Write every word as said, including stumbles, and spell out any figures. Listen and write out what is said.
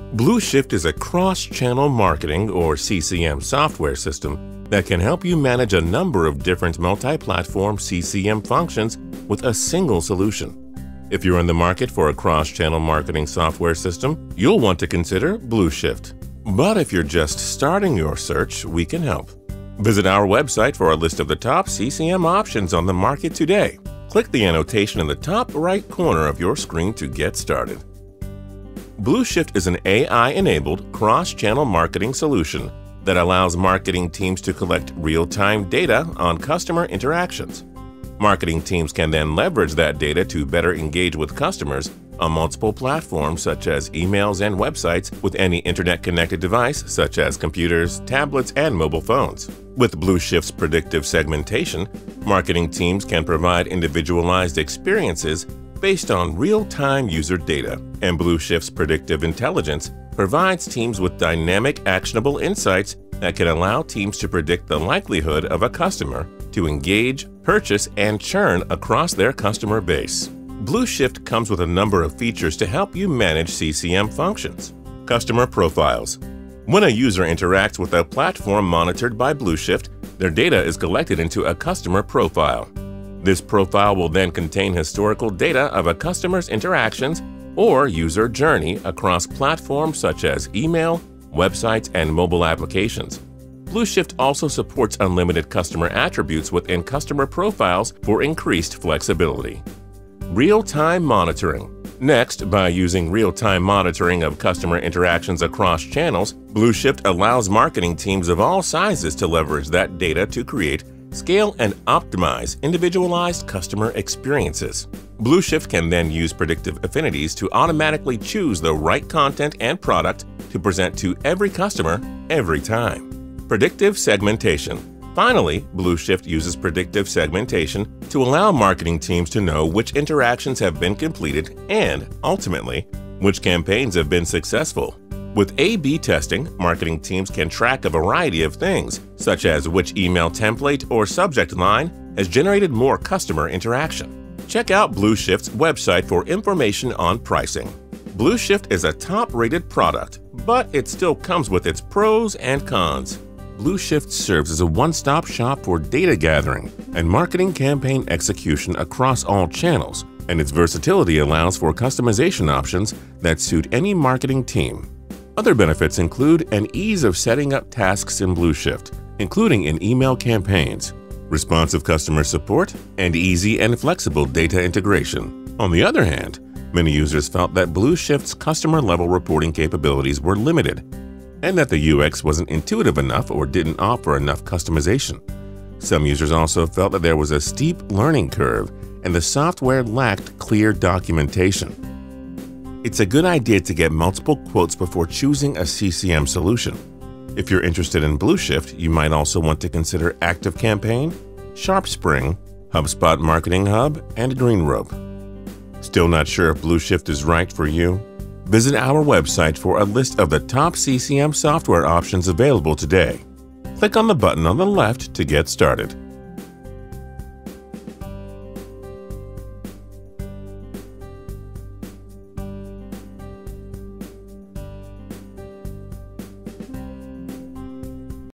Blueshift is a cross-channel marketing or C C M software system that can help you manage a number of different multi-platform C C M functions with a single solution. If you're in the market for a cross-channel marketing software system, you'll want to consider Blueshift. But if you're just starting your search, we can help. Visit our website for a list of the top C C M options on the market today. Click the annotation in the top right corner of your screen to get started. Blueshift is an A I-enabled cross-channel marketing solution that allows marketing teams to collect real-time data on customer interactions. Marketing teams can then leverage that data to better engage with customers on multiple platforms such as emails and websites with any internet-connected device such as computers, tablets, and mobile phones. With Blueshift's predictive segmentation, marketing teams can provide individualized experiences based on real-time user data, and Blueshift's predictive intelligence provides teams with dynamic, actionable insights that can allow teams to predict the likelihood of a customer to engage, purchase, and churn across their customer base. Blueshift comes with a number of features to help you manage C C M functions. Customer profiles. When a user interacts with a platform monitored by Blueshift, their data is collected into a customer profile. This profile will then contain historical data of a customer's interactions or user journey across platforms such as email, websites, and mobile applications. Blueshift also supports unlimited customer attributes within customer profiles for increased flexibility. Real-time monitoring. Next, by using real-time monitoring of customer interactions across channels, Blueshift allows marketing teams of all sizes to leverage that data to create, scale, and optimize individualized customer experiences. Blueshift can then use predictive affinities to automatically choose the right content and product to present to every customer every time. Predictive segmentation. Finally, Blueshift uses predictive segmentation to allow marketing teams to know which interactions have been completed and, ultimately, which campaigns have been successful. With A B testing, marketing teams can track a variety of things, such as which email template or subject line has generated more customer interaction. Check out Blueshift's website for information on pricing. Blueshift is a top-rated product, but it still comes with its pros and cons. Blueshift serves as a one-stop shop for data gathering and marketing campaign execution across all channels, and its versatility allows for customization options that suit any marketing team. Other benefits include an ease of setting up tasks in Blueshift, including in email campaigns, responsive customer support, and easy and flexible data integration. On the other hand, many users felt that Blueshift's customer-level reporting capabilities were limited, and that the U X wasn't intuitive enough or didn't offer enough customization. Some users also felt that there was a steep learning curve and the software lacked clear documentation. It's a good idea to get multiple quotes before choosing a C C M solution. If you're interested in Blueshift, you might also want to consider ActiveCampaign, SharpSpring, HubSpot Marketing Hub, and GreenRope. Still not sure if Blueshift is right for you? Visit our website for a list of the top C C M software options available today. Click on the button on the left to get started.